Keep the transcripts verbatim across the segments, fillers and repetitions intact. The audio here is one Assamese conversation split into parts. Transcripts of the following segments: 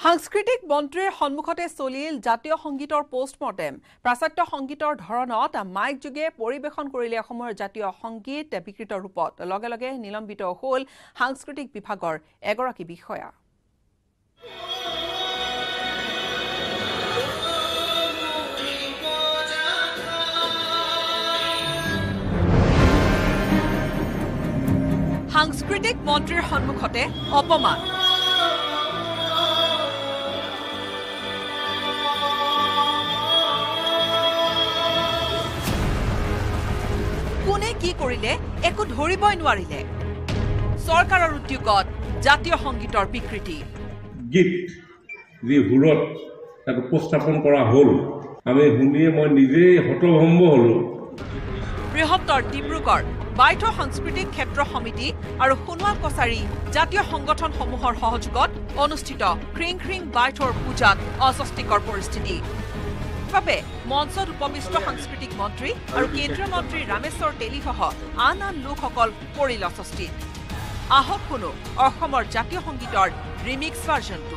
সাংস্কৃতিক মন্ত্ৰীৰ সন্মুখতে চলিল জাতীয় সংগীতৰ পোষ্টমৰ্টেম প্ৰাচাত্য সংগীতৰ ধৰণত মাইক যোগে পৰিবেশন কৰিলে অসমৰ জাতীয় সংগীত বিকৃত ৰূপত লগে লগে নিলম্বিত হ'ল সাংস্কৃতিক বিভাগৰ এগৰাকী বিষয়া সাংস্কৃতিক মন্ত্ৰীৰ সন্মুখতে অপমান কোনে কি কৰিলে একো ধৰিবই নোৱাৰিলে চৰকাৰৰ উদ্যোগত জাতীয় সংগীতৰ বিকৃতি গীত যি হুৰত তাক উপস্থাপন কৰা হ'ল আমি শুনিয়ে মই নিজেই হতভম্ব হলো বৃহত্তৰ ডিব্ৰুগড় বাইঠ সাংস্কৃতিক ক্ষেত্ৰ সমিতি আৰু সোণোৱাল কছাৰী জাতীয় সংগঠনসমূহৰ সহযোগত অনুষ্ঠিত ক্ৰিং ক্ৰিং বাইঠৰ পূজাত অস্বস্তিকৰ পৰিস্থিতি বাবে মঞ্চত উপবিষ্ট সাংস্কৃতিক মন্ত্ৰী আৰু কেন্দ্ৰীয় মন্ত্ৰী ৰামেশ্বৰ তেলীসহ আন আন লোকসকল পৰিল অস্বস্তিত আহক শুনো অসমৰ জাতীয় সংগীতৰ ৰিমিক্স ভাৰ্জনটো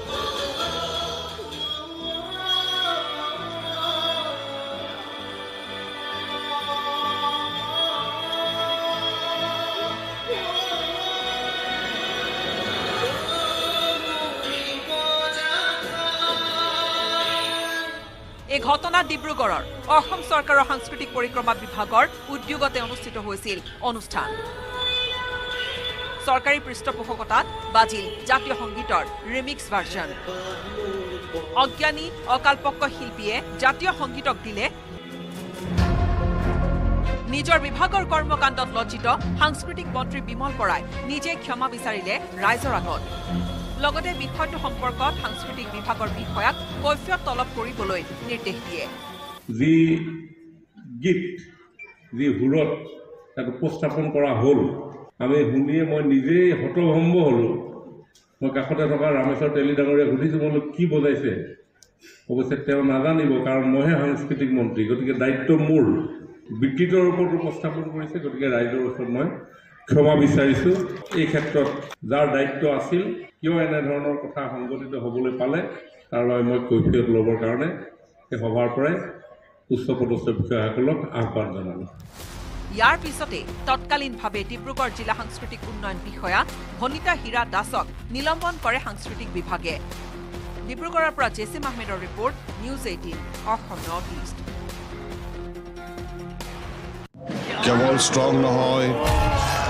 এই ঘটনা ডিব্ৰুগড়ৰ অসম চৰকাৰৰ সাংস্কৃতিক পৰিক্ৰমা বিভাগৰ উদ্যোগতে অনুষ্ঠিত হৈছিল অনুষ্ঠান চৰকাৰী পৃষ্ঠপোষকতাত বাজিল জাতীয় সংগীতৰ ৰিমিক্স ভাৰ্জন অজ্ঞানী অকাল্পক্য শিল্পীয়ে জাতীয় সংগীতক দিলে নিজৰ বিভাগৰ কৰ্মকাণ্ডত লজ্জিত সাংস্কৃতিক মন্ত্ৰী বিমল বৰাই নিজে ক্ষমা বিচাৰিলে ৰাইজৰ আগত লগতে বিষয়টো সম্পৰ্কত সাংস্কৃতিক বিভাগৰ বিষয়াক কৈফিয়ত তলব কৰিবলৈ নিৰ্দেশ দিয়ে যি গীত যি হুৰত তাক উপস্থাপন কৰা হ'ল আমি শুনিয়ে মই নিজেই হতভম্ব হলো মই কাষতে থকা ৰামেশ্বৰ তেলী ডাঙৰীয়া সুধিছোঁ মই কি বজাইছে অৱশ্যে তেওঁ নাজানিব কাৰণ মইহে সাংস্কৃতিক মন্ত্ৰী গতিকে দায়িত্ব মোৰ বিকৃত ৰূপত উপস্থাপন কৰিছে গতিকে ৰাইজৰ ওচৰত মই ক্ষমা বিচাৰিছোঁ এই ক্ষেত্ৰত যাৰ দায়িত্ব আছিল কিয় এনেধৰণৰ কথা সংঘটিত হ'বলৈ পালে তাৰ বাবে মই কৈফিয়ত ল'বৰ কাৰণে এই সভাৰ পৰাই উচ্চপদস্থ বিষয়াসকলক আহ্বান জনালোঁ ইয়াৰ পিছতে তৎকালীনভাৱে ডিব্ৰুগড় জিলা সাংস্কৃতিক উন্নয়ন বিষয়া ভনিতা হীৰা দাসক নিলম্বন কৰে সাংস্কৃতিক বিভাগে ডিব্ৰুগড়ৰ পৰা জেচিম আহমেদৰ report news eighteen Assam north east কেৱল ষ্ট্ৰং নহয়